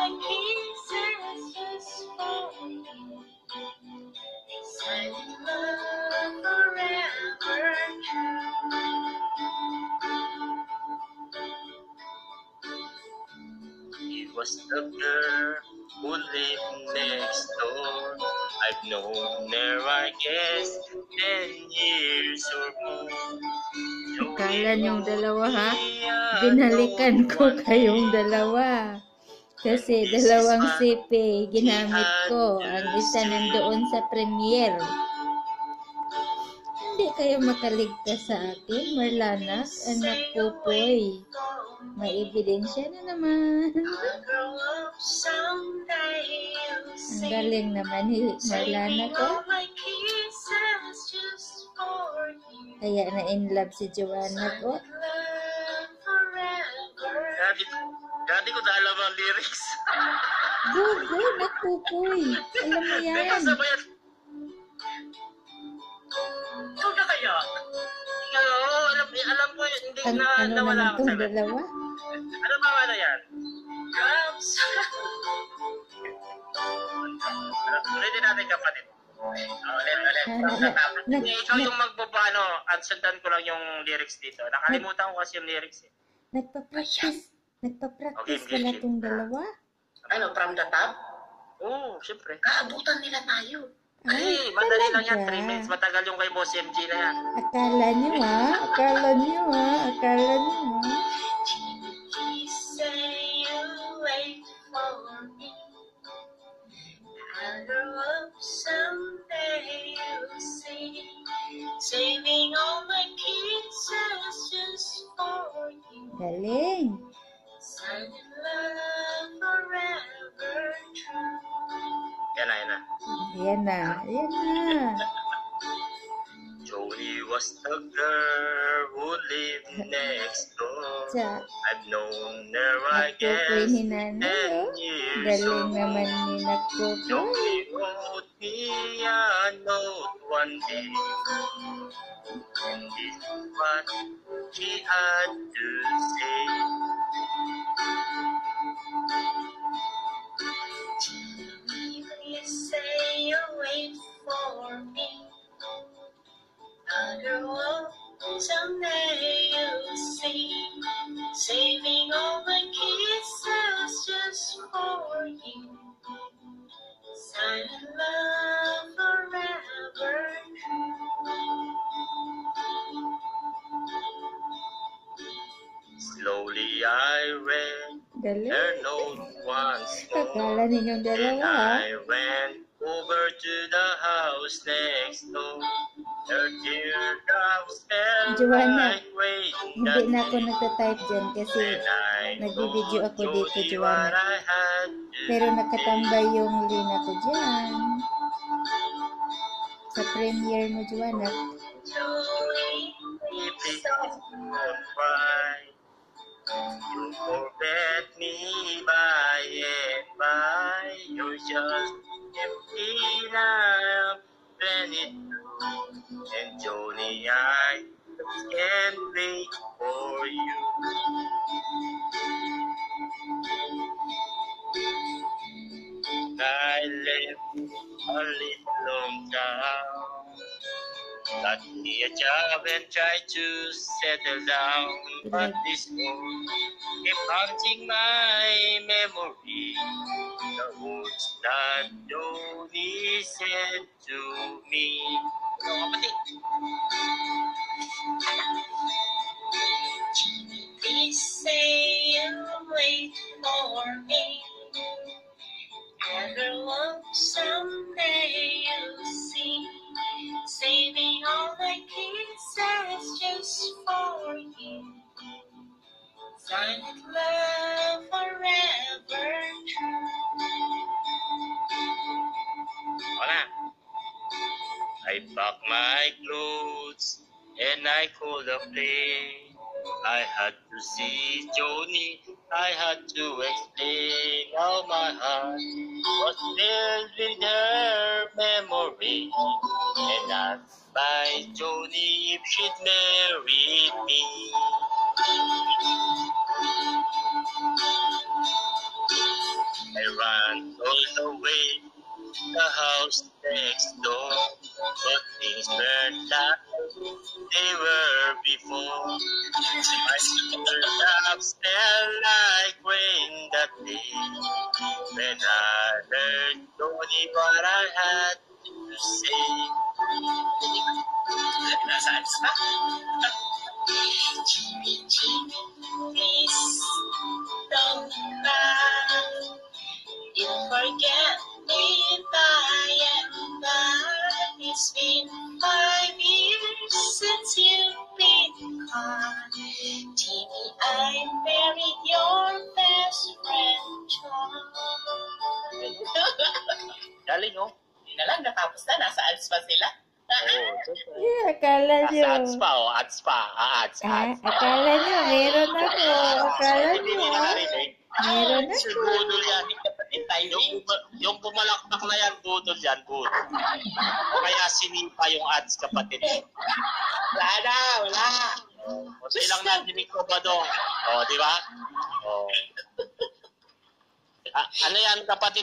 my kisses just for you. Silent love forever true. It was the girl who lived next door. I've known her, I guess, 10 years or more. Akala niyong dalawa ha? Binalikan ko kayong dalawa. Kasi dalawang sipi ginamit ko. Ang isa nandoon sa premiere. Hindi kayo makaligtas sa akin, Marlanak, anak ko poy. May ebidensya na naman. Ang galing naman ni Marlanak ko. Kaya na in love si Joanna ko. Dati ko na alam ang lyrics. Go, nakupoy. Alam mo yan. Ito na kaya? Oo, alam ko yun. Hindi na Ano nawala naman ako itong sa dalawa? Ano ba ano yan? Ulitin natin kapatid. Ulit. Ikaw yung magbabano. Sundan ko lang yung lyrics dito. Nakalimutan ko kasi yung lyrics eh. Nagpa-practice pala itong dalawa? Ano, from the top? Oo, siyempre. Kaabutan nila tayo. Ay, madali lang yan. 3 minutes. Matagal yung kay Boss MG na yan. Akala niyo ha? Saving all my kisses just for you. Galing. Silent love forever true. Yan na. Joni was the girl who lived next door. I've known her, I guess, 10 years Galing old. naman ni Nakupoy. Joni wrote me a note one day, and this is what she had to say. You say you'll wait for me. Other world, someday you'll see. Saving all my kisses just for you. Silent love forever true. Slowly I read Galing. her note once Akala more. ninyong Then dalawa ha? I went over to the house next door. Her teardrops fell Joanna, like rain. Hindi na ako nagtatype dyan kasi nagbibideo ako dito, Joanna. Pero nakatambay yung lina ko dyan. Sa premiere mo, Joanna. You forget me by and by. You're just empty now, it through. And Joni, I can't wait for you. I left a little town, got me a job and tried to settle down. But this world kept haunting my memory. The words that Joni said to me. Please say you'll wait for me. Other love someday you'll see. Saving all my kisses just for you. Silent love forever true. Hola. I packed my clothes and I called a plane. I had to see Joni, I had to explain how my heart was filled with her memory. And asked by Joni if she'd marry me. I ran all the way to the house next door, but things weren't like they were before. My footsteps felt like rain that day. When I heard Joni, what I had to say. Nasaan sa? Please don't cry. You'll forget me by and by. It's been 5 years since you've been gone. Jeannie, I married your best friend, John. Galing, oh. Hindi na lang, natapos na. Nasa ads pa sila. Yeah, akala nyo. Nasa ads pa, oh. Ads pa. Ads. Akala nyo, meron ako. Akala Hindi nyo, nila narinig. meron Sure, ako. budol yan. Yung pumalakpak na yan, budol yan, budol. Kaya sinipa yung ads, kapatid. Wala. O, sa ilang nadinig ko ba doon? O, di ba? O. Ano yan, kapatid?